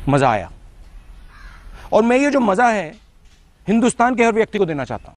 मजा आया। और मैं ये जो मजा है हिंदुस्तान के हर व्यक्ति को देना चाहता हूं।